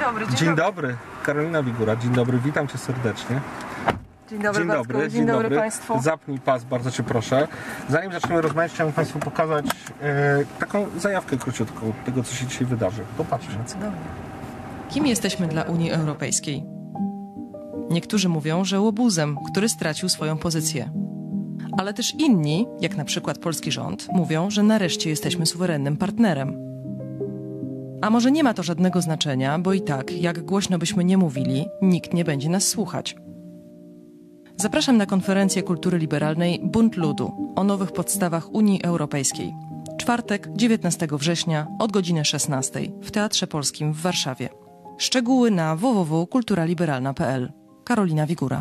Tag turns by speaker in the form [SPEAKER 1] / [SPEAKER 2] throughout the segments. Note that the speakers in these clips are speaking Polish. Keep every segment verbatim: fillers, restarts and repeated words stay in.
[SPEAKER 1] dobry.
[SPEAKER 2] Dzień, dzień dobry. dobry. Karolina Wigura, dzień dobry, witam cię serdecznie.
[SPEAKER 1] Dzień dobry,
[SPEAKER 2] dzień
[SPEAKER 1] Bartku.
[SPEAKER 2] dobry,
[SPEAKER 1] dzień dobry, dobry Państwu.
[SPEAKER 2] Zapnij pas, bardzo cię proszę. Zanim zaczniemy rozmawiać, chciałbym Państwu pokazać e, taką zajawkę króciutką tego, co się dzisiaj wydarzy. Popatrzcie.
[SPEAKER 1] Cudownie.
[SPEAKER 3] Kim jesteśmy dla Unii Europejskiej? Niektórzy mówią, że łobuzem, który stracił swoją pozycję. Ale też inni, jak na przykład polski rząd, mówią, że nareszcie jesteśmy suwerennym partnerem. A może nie ma to żadnego znaczenia, bo i tak, jak głośno byśmy nie mówili, nikt nie będzie nas słuchać. Zapraszam na konferencję kultury liberalnej Bunt Ludu o nowych podstawach Unii Europejskiej. Czwartek, dziewiętnastego września od godziny szesnastej w Teatrze Polskim w Warszawie. Szczegóły na w w w kropka kultura liberalna kropka p l. Karolina Wigura.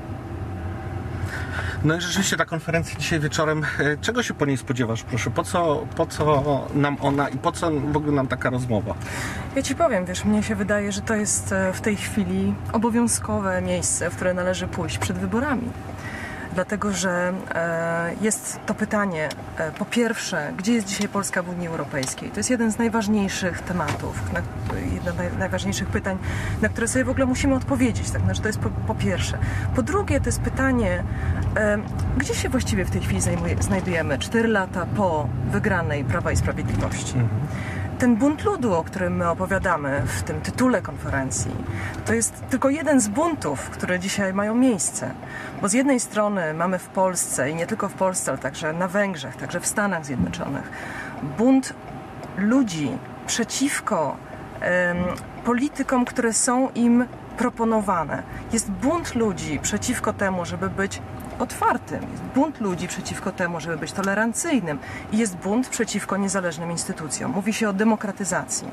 [SPEAKER 2] No i rzeczywiście ta konferencja dzisiaj wieczorem, czego się po niej spodziewasz, proszę? Po co, po co nam ona i po co w ogóle nam taka rozmowa?
[SPEAKER 1] Ja ci powiem, wiesz, mnie się wydaje, że to jest w tej chwili obowiązkowe miejsce, w które należy pójść przed wyborami. Dlatego, że e, jest to pytanie, e, po pierwsze, gdzie jest dzisiaj Polska w Unii Europejskiej? To jest jeden z najważniejszych tematów, na, jedno z naj, najważniejszych pytań, na które sobie w ogóle musimy odpowiedzieć. Tak? Znaczy, to jest po, po pierwsze. Po drugie, to jest pytanie, e, gdzie się właściwie w tej chwili zajmuje, znajdujemy cztery lata po wygranej Prawa i Sprawiedliwości? Mhm. Ten bunt ludu, o którym my opowiadamy w tym tytule konferencji, to jest tylko jeden z buntów, które dzisiaj mają miejsce. Bo z jednej strony mamy w Polsce, i nie tylko w Polsce, ale także na Węgrzech, także w Stanach Zjednoczonych, bunt ludzi przeciwko um, politykom, które są im proponowane. Jest bunt ludzi przeciwko temu, żeby być otwartym. Jest bunt ludzi przeciwko temu, żeby być tolerancyjnym. I jest bunt przeciwko niezależnym instytucjom. Mówi się o demokratyzacji.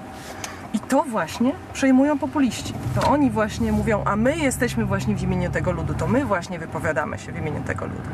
[SPEAKER 1] I to właśnie przejmują populiści. To oni właśnie mówią, a my jesteśmy właśnie w imieniu tego ludu. To my właśnie wypowiadamy się w imieniu tego ludu.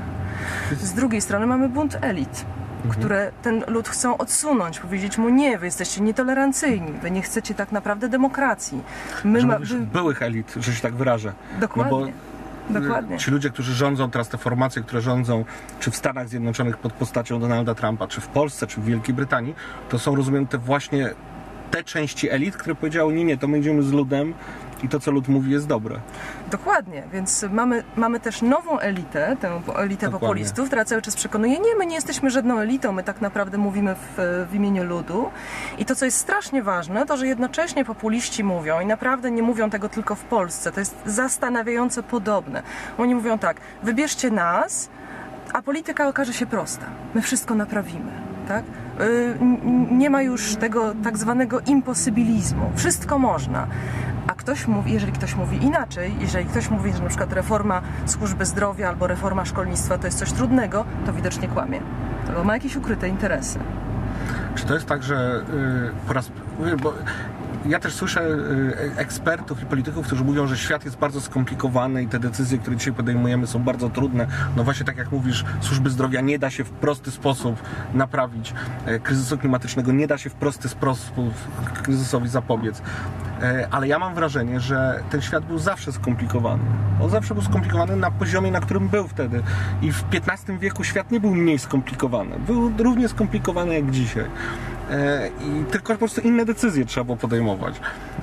[SPEAKER 1] Z drugiej strony mamy bunt elit, które ten lud chcą odsunąć, powiedzieć mu nie, wy jesteście nietolerancyjni, wy nie chcecie tak naprawdę demokracji. My
[SPEAKER 2] że
[SPEAKER 1] ma...
[SPEAKER 2] mówisz byłych elit, że się tak wyrażę.
[SPEAKER 1] Dokładnie.
[SPEAKER 2] No bo
[SPEAKER 1] Dokładnie.
[SPEAKER 2] Ci ludzie, którzy rządzą teraz, te formacje, które rządzą, czy w Stanach Zjednoczonych pod postacią Donalda Trumpa, czy w Polsce, czy w Wielkiej Brytanii, to są, rozumiem, te właśnie te części elit, które powiedziały, nie, nie, to my idziemy z ludem i to, co lud mówi, jest dobre.
[SPEAKER 1] Dokładnie, więc mamy, mamy też nową elitę, tę elitę Dokładnie. populistów, która cały czas przekonuje, nie, my nie jesteśmy żadną elitą, my tak naprawdę mówimy w, w imieniu ludu. I to, co jest strasznie ważne, to, że jednocześnie populiści mówią, i naprawdę nie mówią tego tylko w Polsce, to jest zastanawiająco podobne. Oni mówią tak, wybierzcie nas, a polityka okaże się prosta. My wszystko naprawimy. Tak? Nie ma już tego tak zwanego imposybilizmu. Wszystko można. A ktoś mówi, jeżeli ktoś mówi inaczej, jeżeli ktoś mówi, że na przykład reforma służby zdrowia albo reforma szkolnictwa to jest coś trudnego, to widocznie kłamie. To ma jakieś ukryte interesy.
[SPEAKER 2] Czy to jest tak, że yy, po raz... Bo ja też słyszę ekspertów i polityków, którzy mówią, że świat jest bardzo skomplikowany i te decyzje, które dzisiaj podejmujemy, są bardzo trudne. No właśnie tak jak mówisz, służby zdrowia nie da się w prosty sposób naprawić kryzysu klimatycznego, nie da się w prosty sposób kryzysowi zapobiec. Ale ja mam wrażenie, że ten świat był zawsze skomplikowany. On zawsze był skomplikowany na poziomie, na którym był wtedy. I w piętnastym wieku świat nie był mniej skomplikowany. Był równie skomplikowany jak dzisiaj. I tylko po prostu inne decyzje trzeba było podejmować.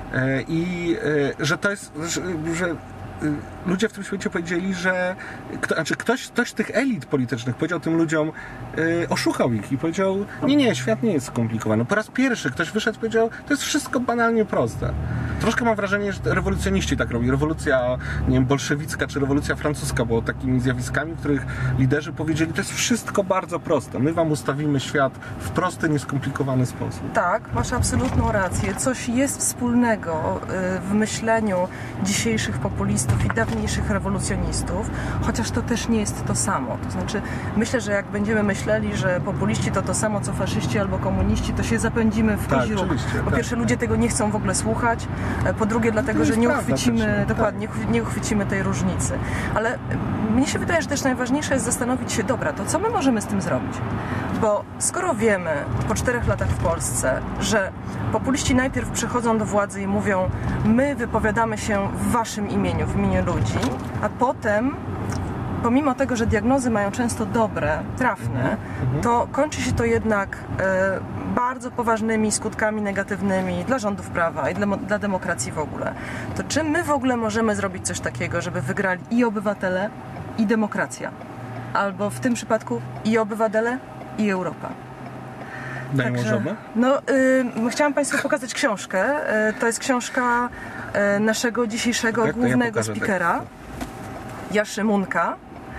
[SPEAKER 2] I że to jest, że, że ludzie w tym świecie powiedzieli, że kto, znaczy ktoś, ktoś z tych elit politycznych powiedział tym ludziom, yy, oszukał ich i powiedział, nie, nie, świat nie jest skomplikowany. Po raz pierwszy ktoś wyszedł i powiedział, to jest wszystko banalnie proste. Troszkę mam wrażenie, że rewolucjoniści tak robi. Rewolucja, nie wiem, bolszewicka czy rewolucja francuska była takimi zjawiskami, w których liderzy powiedzieli, to jest wszystko bardzo proste. My wam ustawimy świat w prosty, nieskomplikowany sposób.
[SPEAKER 1] Tak, masz absolutną rację. Coś jest wspólnego w myśleniu dzisiejszych populistów i dawniejszych rewolucjonistów, chociaż to też nie jest to samo. To znaczy, myślę, że jak będziemy myśleli, że populiści to to samo, co faszyści albo komuniści, to się zapędzimy w kozi róg. Po
[SPEAKER 2] tak.
[SPEAKER 1] pierwsze, ludzie tego nie chcą w ogóle słuchać, po drugie, dlatego, że nie uchwycimy, dokładnie, tak. nie uchwycimy tej różnicy. Ale mnie się wydaje, że też najważniejsze jest zastanowić się, dobra, to co my możemy z tym zrobić? Bo skoro wiemy po czterech latach w Polsce, że populiści najpierw przychodzą do władzy i mówią, my wypowiadamy się w waszym imieniu, w imieniu ludzi, a potem pomimo tego, że diagnozy mają często dobre, trafne, to kończy się to jednak e, bardzo poważnymi skutkami negatywnymi dla rządów prawa i dla, dla demokracji w ogóle. To czy my w ogóle możemy zrobić coś takiego, żeby wygrali i obywatele, i demokracja? Albo w tym przypadku i obywatele, i Europa.
[SPEAKER 2] Daj możemy?
[SPEAKER 1] No, y, chciałam Państwu pokazać książkę. Y, to jest książka y, naszego dzisiejszego
[SPEAKER 2] tak,
[SPEAKER 1] głównego
[SPEAKER 2] ja
[SPEAKER 1] speakera, Jaszy Munka.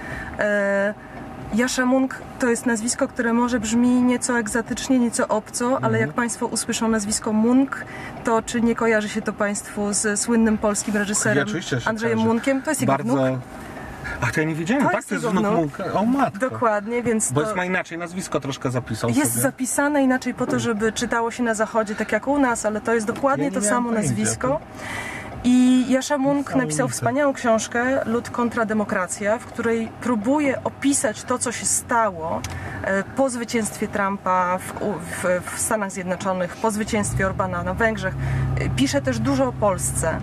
[SPEAKER 1] Y, Jasza Munk to jest nazwisko, które może brzmi nieco egzotycznie, nieco obco, mhm. ale jak Państwo usłyszą nazwisko Munk, to czy nie kojarzy się to Państwu z słynnym polskim reżyserem
[SPEAKER 2] ja
[SPEAKER 1] Andrzejem
[SPEAKER 2] kojarzy.
[SPEAKER 1] Munkiem? To jest jego
[SPEAKER 2] Bardzo...
[SPEAKER 1] wnuk.
[SPEAKER 2] Ach, to ja nie wiedziałem,
[SPEAKER 1] To
[SPEAKER 2] tak?
[SPEAKER 1] jest
[SPEAKER 2] To jest
[SPEAKER 1] jego
[SPEAKER 2] wnuk
[SPEAKER 1] wnuk.
[SPEAKER 2] Munka. O matko.
[SPEAKER 1] Dokładnie, więc
[SPEAKER 2] Bo
[SPEAKER 1] to...
[SPEAKER 2] jest ma inaczej nazwisko troszkę zapisał
[SPEAKER 1] Jest
[SPEAKER 2] sobie.
[SPEAKER 1] zapisane inaczej po to, żeby czytało się na zachodzie tak jak u nas, ale to jest dokładnie
[SPEAKER 2] Ja nie
[SPEAKER 1] to
[SPEAKER 2] miałem
[SPEAKER 1] samo
[SPEAKER 2] pojęcia.
[SPEAKER 1] nazwisko. I Jasza Munk napisał
[SPEAKER 2] Niesamowite.
[SPEAKER 1] wspaniałą książkę Lud kontra demokracja, w której próbuje opisać to, co się stało e, po zwycięstwie Trumpa w, w, w Stanach Zjednoczonych, po zwycięstwie Orbana na Węgrzech. E, Pisze też dużo o Polsce.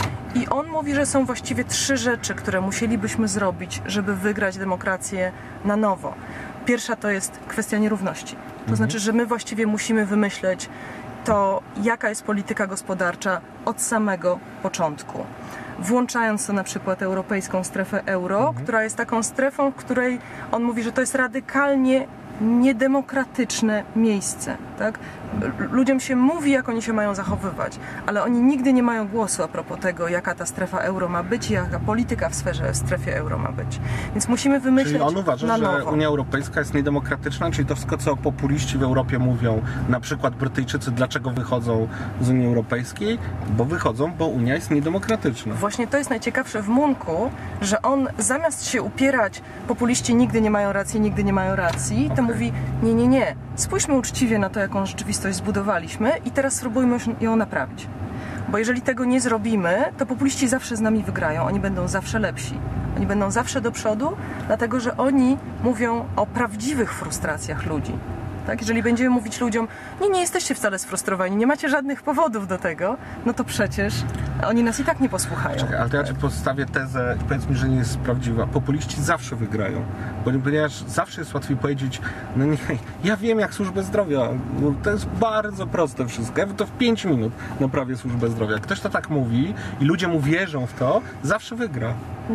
[SPEAKER 1] I on mówi, że są właściwie trzy rzeczy, które musielibyśmy zrobić, żeby wygrać demokrację na nowo. Pierwsza to jest kwestia nierówności. To
[SPEAKER 2] Mhm.
[SPEAKER 1] znaczy, że my właściwie musimy wymyśleć to, jaka jest polityka gospodarcza od samego początku. Włączając to na przykład europejską strefę euro,
[SPEAKER 2] Mhm.
[SPEAKER 1] która jest taką strefą, w której on mówi, że to jest radykalnie niedemokratyczne miejsce. Tak? Ludziom się mówi, jak oni się mają zachowywać, ale oni nigdy nie mają głosu a propos tego, jaka ta strefa euro ma być i jaka polityka w sferze, w strefie euro ma być. Więc musimy wymyśleć
[SPEAKER 2] Czyli on uważa,
[SPEAKER 1] na
[SPEAKER 2] że
[SPEAKER 1] nowo.
[SPEAKER 2] Unia Europejska jest niedemokratyczna, czyli to wszystko, co populiści w Europie mówią, na przykład Brytyjczycy, dlaczego wychodzą z Unii Europejskiej, bo wychodzą, bo Unia jest niedemokratyczna.
[SPEAKER 1] Właśnie to jest najciekawsze w Munku, że on zamiast się upierać, populiści nigdy nie mają racji, nigdy nie mają racji, to
[SPEAKER 2] Okej.
[SPEAKER 1] mówi, nie, nie, nie, spójrzmy uczciwie na to, jaką rzeczywistość zbudowaliśmy i teraz spróbujmy ją naprawić. Bo jeżeli tego nie zrobimy, to populiści zawsze z nami wygrają, oni będą zawsze lepsi. Oni będą zawsze do przodu, dlatego że oni mówią o prawdziwych frustracjach ludzi. Tak? Jeżeli będziemy mówić ludziom, nie, nie jesteście wcale sfrustrowani, nie macie żadnych powodów do tego, no to przecież oni nas i tak nie posłuchają.
[SPEAKER 2] Czekaj, ale to ja ci postawię tezę i powiedz mi, że nie jest prawdziwa. Populiści zawsze wygrają, ponieważ zawsze jest łatwiej powiedzieć, no nie, ja wiem jak służbę zdrowia, bo to jest bardzo proste wszystko, ja to w pięć minut naprawię służbę zdrowia. Ktoś to tak mówi i ludzie mu wierzą w to, zawsze wygra.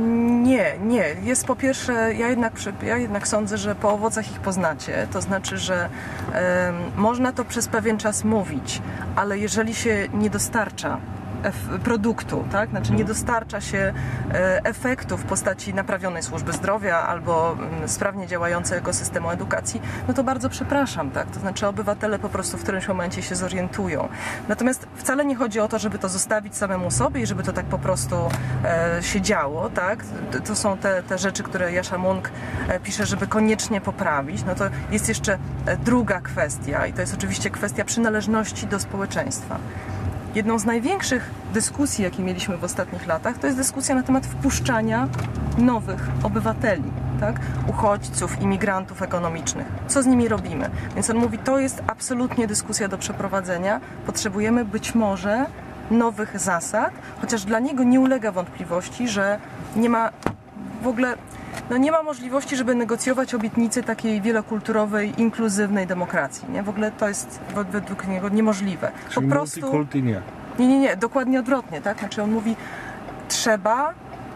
[SPEAKER 1] Nie, nie. Jest po pierwsze, ja jednak, ja jednak sądzę, że po owocach ich poznacie. To znaczy, że e, można to przez pewien czas mówić, ale jeżeli się nie dostarcza produktu, tak? Znaczy nie dostarcza się efektu w postaci naprawionej służby zdrowia albo sprawnie działającego systemu edukacji, no to bardzo przepraszam, tak? To znaczy obywatele po prostu w którymś momencie się zorientują. Natomiast wcale nie chodzi o to, żeby to zostawić samemu sobie i żeby to tak po prostu e, się działo, tak? To są te, te rzeczy, które Jasza Munk pisze, żeby koniecznie poprawić. No to jest jeszcze druga kwestia i to jest oczywiście kwestia przynależności do społeczeństwa. Jedną z największych dyskusji, jakie mieliśmy w ostatnich latach, to jest dyskusja na temat wpuszczania nowych obywateli, tak? Uchodźców, imigrantów ekonomicznych. Co z nimi robimy? Więc on mówi, to jest absolutnie dyskusja do przeprowadzenia. Potrzebujemy być może nowych zasad, chociaż dla niego nie ulega wątpliwości, że nie ma w ogóle... No nie ma możliwości, żeby negocjować obietnice takiej wielokulturowej, inkluzywnej demokracji. Nie? W ogóle to jest według niego niemożliwe.
[SPEAKER 2] Czyli
[SPEAKER 1] po prostu
[SPEAKER 2] multikulti nie.
[SPEAKER 1] Nie, nie, nie, dokładnie odwrotnie, tak? Znaczy on mówi, trzeba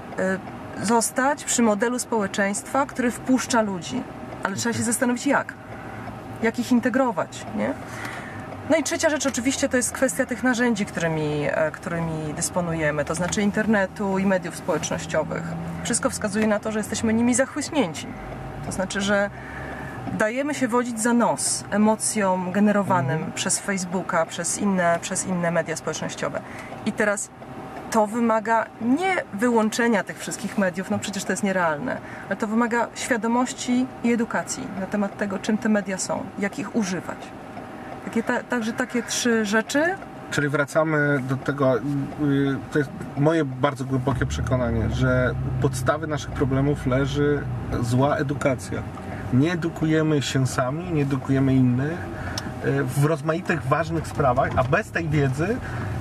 [SPEAKER 1] y, zostać przy modelu społeczeństwa, który wpuszcza ludzi, ale trzeba się zastanowić jak. Jak ich integrować, nie? No i trzecia rzecz oczywiście to jest kwestia tych narzędzi, którymi, którymi dysponujemy, to znaczy internetu i mediów społecznościowych. Wszystko wskazuje na to, że jesteśmy nimi zachłyśnięci. To znaczy, że dajemy się wodzić za nos emocjom generowanym mhm. przez Facebooka, przez inne, przez inne media społecznościowe. I teraz to wymaga nie wyłączenia tych wszystkich mediów, no przecież to jest nierealne, ale to wymaga świadomości i edukacji na temat tego, czym te media są, jak ich używać. Takie, ta, także takie trzy rzeczy.
[SPEAKER 2] Czyli wracamy do tego, to jest moje bardzo głębokie przekonanie, że u podstawy naszych problemów leży zła edukacja. Nie edukujemy się sami, nie edukujemy innych w rozmaitych ważnych sprawach, a bez tej wiedzy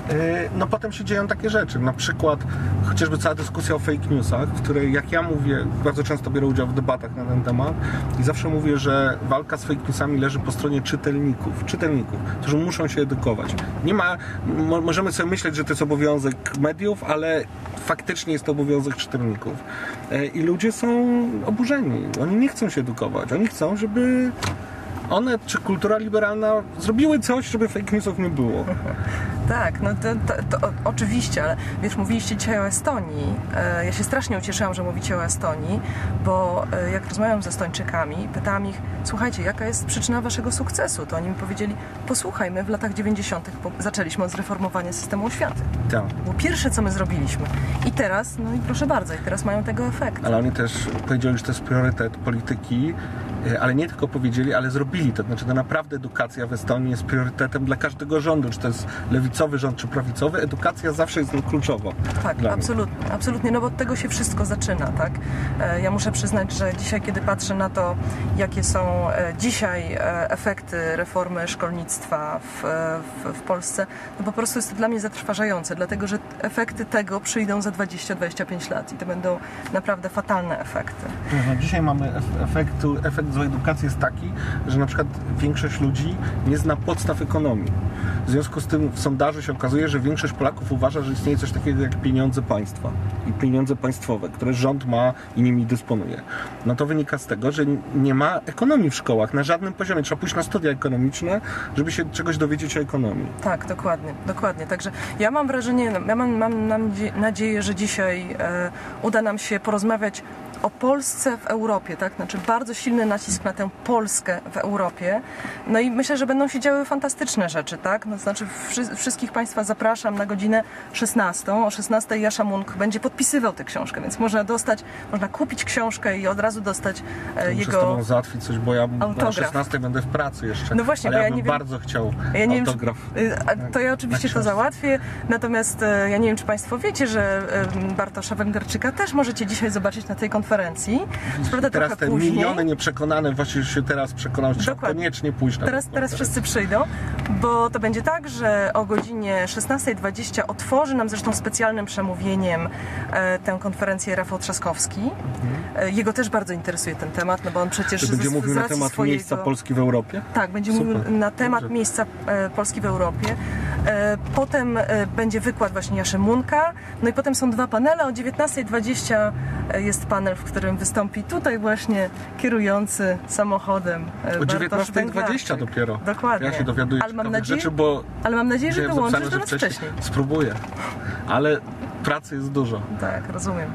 [SPEAKER 2] no potem się dzieją takie rzeczy. Na przykład chociażby cała dyskusja o fake newsach, w której, jak ja mówię, bardzo często biorę udział w debatach na ten temat i zawsze mówię, że walka z fake newsami leży po stronie czytelników, czytelników, którzy muszą się edukować. Nie ma, mo, możemy sobie myśleć, że to jest obowiązek mediów, ale faktycznie jest to obowiązek czytelników. I ludzie są oburzeni. Oni nie chcą się edukować. Oni chcą, żeby one, czy kultura liberalna zrobiły coś, żeby fake newsów nie było.
[SPEAKER 1] Tak, no to, to, to oczywiście, ale wiesz, mówiliście dzisiaj o Estonii. Ja się strasznie ucieszyłam, że mówicie o Estonii, bo jak rozmawiam z Estończykami, pytałam ich, słuchajcie, jaka jest przyczyna waszego sukcesu? To oni mi powiedzieli, posłuchaj, my w latach dziewięćdziesiątych zaczęliśmy od zreformowania systemu oświaty.
[SPEAKER 2] Tak.
[SPEAKER 1] Było pierwsze, co my zrobiliśmy. I teraz, no i proszę bardzo, i teraz mają tego efekt.
[SPEAKER 2] Ale oni też powiedzieli, że to jest priorytet polityki, ale nie tylko powiedzieli, ale zrobili to. Znaczy, to naprawdę edukacja w Estonii jest priorytetem dla każdego rządu, czy to jest lewicowy rząd, czy prawicowy. Edukacja zawsze jest kluczowa.
[SPEAKER 1] Tak, absolutnie, absolutnie, no bo od tego się wszystko zaczyna, tak? Ja muszę przyznać, że dzisiaj, kiedy patrzę na to, jakie są dzisiaj efekty reformy szkolnictwa w, w, w Polsce, no po prostu jest to dla mnie zatrważające, dlatego, że efekty tego przyjdą za dwadzieścia do dwudziestu pięciu lat i to będą naprawdę fatalne efekty.
[SPEAKER 2] No, dzisiaj mamy efektu, efekt złej edukacji jest taki, że na przykład większość ludzi nie zna podstaw ekonomii. W związku z tym w sondażu się okazuje, że większość Polaków uważa, że istnieje coś takiego jak pieniądze państwa i pieniądze państwowe, które rząd ma i nimi dysponuje. No to wynika z tego, że nie ma ekonomii w szkołach na żadnym poziomie. Trzeba pójść na studia ekonomiczne, żeby się czegoś dowiedzieć o ekonomii.
[SPEAKER 1] Tak, dokładnie, dokładnie. Także ja mam wrażenie, ja mam, mam, mam nadzieję, że dzisiaj e, uda nam się porozmawiać o Polsce w Europie, tak? Znaczy bardzo silny nacisk na tę Polskę w Europie. No i myślę, że będą się działy fantastyczne rzeczy, tak? No, znaczy wszy- wszystkich Państwa zapraszam na godzinę szesnastą. O szesnastej Jascha Munk będzie podpisywał tę książkę, więc można dostać, można kupić książkę i od razu dostać e,
[SPEAKER 2] Muszę
[SPEAKER 1] jego
[SPEAKER 2] z tobą załatwić coś, bo ja
[SPEAKER 1] autograf.
[SPEAKER 2] o szesnastej będę w pracy jeszcze.
[SPEAKER 1] No właśnie,
[SPEAKER 2] ale
[SPEAKER 1] bo
[SPEAKER 2] ja
[SPEAKER 1] ja
[SPEAKER 2] bym
[SPEAKER 1] nie wiem,
[SPEAKER 2] bardzo chciał
[SPEAKER 1] ja nie
[SPEAKER 2] autograf.
[SPEAKER 1] Wiem, czy, to ja oczywiście to załatwię, natomiast ja nie wiem, czy Państwo wiecie, że Bartosza Węgierczyka też możecie dzisiaj zobaczyć na tej konferencji. Prawda,
[SPEAKER 2] teraz
[SPEAKER 1] trochę
[SPEAKER 2] te
[SPEAKER 1] później.
[SPEAKER 2] miliony nieprzekonane właśnie się teraz przekonał, że trzeba koniecznie pójść na
[SPEAKER 1] teraz, teraz wszyscy przyjdą, bo to będzie tak, że o godzinie szesnastej dwadzieścia otworzy nam zresztą specjalnym przemówieniem e, tę konferencję Rafał Trzaskowski. Mhm. E, jego też bardzo interesuje ten temat, no bo on przecież
[SPEAKER 2] to będzie
[SPEAKER 1] z,
[SPEAKER 2] mówił
[SPEAKER 1] z
[SPEAKER 2] na temat
[SPEAKER 1] swojego...
[SPEAKER 2] miejsca Polski w Europie?
[SPEAKER 1] Tak, będzie
[SPEAKER 2] Super.
[SPEAKER 1] mówił na temat
[SPEAKER 2] Dobrze.
[SPEAKER 1] miejsca e, Polski w Europie. E, potem e, będzie wykład właśnie Jaszy Munka, no i potem są dwa panele. O dziewiętnastej dwadzieścia jest panel, w którym wystąpi tutaj właśnie kierujący samochodem e,
[SPEAKER 2] o dziewiętnastej dwadzieścia dopiero.
[SPEAKER 1] Dokładnie.
[SPEAKER 2] Ja się dowiaduję
[SPEAKER 1] ale mam nadzieję,
[SPEAKER 2] rzeczy, bo
[SPEAKER 1] ale mam nadzieję, że dołączysz do nas
[SPEAKER 2] wcześniej.
[SPEAKER 1] wcześniej.
[SPEAKER 2] Spróbuję, ale pracy jest dużo.
[SPEAKER 1] Tak, rozumiem.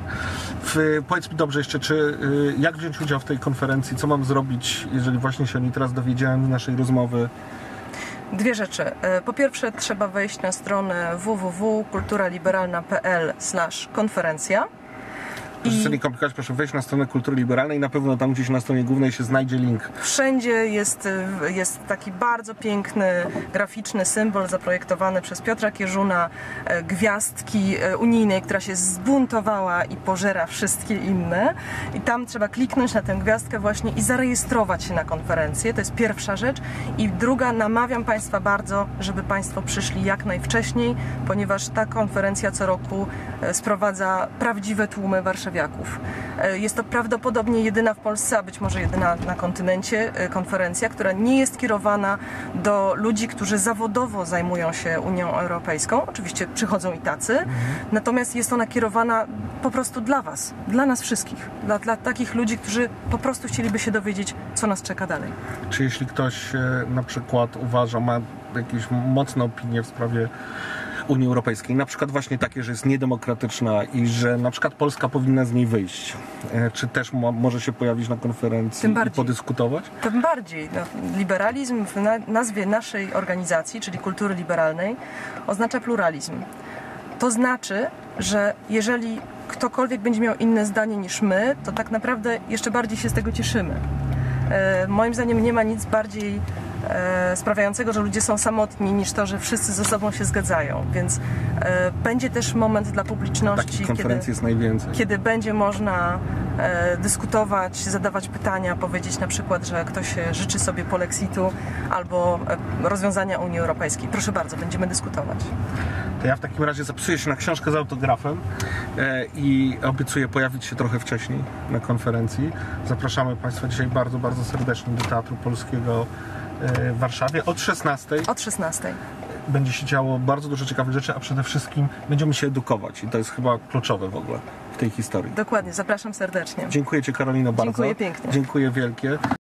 [SPEAKER 2] W, powiedz mi dobrze jeszcze, czy y, jak wziąć udział w tej konferencji? Co mam zrobić, jeżeli właśnie się o niej teraz dowiedziałem z naszej rozmowy?
[SPEAKER 1] Dwie rzeczy. Po pierwsze, trzeba wejść na stronę w w w kropka kulturaliberalna kropka p l slash konferencja.
[SPEAKER 2] Proszę sobie nie komplikować, proszę wejść na stronę Kultury Liberalnej i na pewno tam gdzieś na stronie głównej się znajdzie link.
[SPEAKER 1] Wszędzie jest, jest taki bardzo piękny, graficzny symbol zaprojektowany przez Piotra Kierzuna, gwiazdki unijnej, która się zbuntowała i pożera wszystkie inne. I tam trzeba kliknąć na tę gwiazdkę właśnie i zarejestrować się na konferencję. To jest pierwsza rzecz. I druga, namawiam Państwa bardzo, żeby Państwo przyszli jak najwcześniej, ponieważ ta konferencja co roku sprowadza prawdziwe tłumy warszawiaków. Jest to prawdopodobnie jedyna w Polsce, a być może jedyna na kontynencie konferencja, która nie jest kierowana do ludzi, którzy zawodowo zajmują się Unią Europejską. Oczywiście przychodzą i tacy, mhm. natomiast jest ona kierowana po prostu dla Was, dla nas wszystkich, dla, dla takich ludzi, którzy po prostu chcieliby się dowiedzieć, co nas czeka dalej.
[SPEAKER 2] Czy jeśli ktoś na przykład uważa, ma jakieś mocne opinie w sprawie Unii Europejskiej, na przykład właśnie takie, że jest niedemokratyczna i że na przykład Polska powinna z niej wyjść. Czy też mo- może się pojawić na konferencji i podyskutować?
[SPEAKER 1] Tym bardziej. No, liberalizm w na- nazwie naszej organizacji, czyli Kultury Liberalnej, oznacza pluralizm. To znaczy, że jeżeli ktokolwiek będzie miał inne zdanie niż my, to tak naprawdę jeszcze bardziej się z tego cieszymy. E, moim zdaniem nie ma nic bardziej e, sprawiającego, że ludzie są samotni, niż to, że wszyscy ze sobą się zgadzają. Więc e, będzie też moment dla publiczności,
[SPEAKER 2] takich konferencji
[SPEAKER 1] kiedy,
[SPEAKER 2] jest najwięcej.
[SPEAKER 1] kiedy będzie można e, dyskutować, zadawać pytania, powiedzieć na przykład, że ktoś życzy sobie polexitu, albo e, rozwiązania Unii Europejskiej. Proszę bardzo, będziemy dyskutować.
[SPEAKER 2] To ja w takim razie zapisuję się na książkę z autografem e, i obiecuję pojawić się trochę wcześniej na konferencji. Zapraszamy Państwa dzisiaj bardzo, bardzo serdecznie do Teatru Polskiego e, w Warszawie od szesnastej.
[SPEAKER 1] Od szesnastej.
[SPEAKER 2] Będzie się działo bardzo dużo ciekawych rzeczy, a przede wszystkim będziemy się edukować i to jest chyba kluczowe w ogóle w tej historii.
[SPEAKER 1] Dokładnie, zapraszam serdecznie.
[SPEAKER 2] Dziękuję Ci, Karolino, bardzo.
[SPEAKER 1] Dziękuję pięknie.
[SPEAKER 2] Dziękuję wielkie.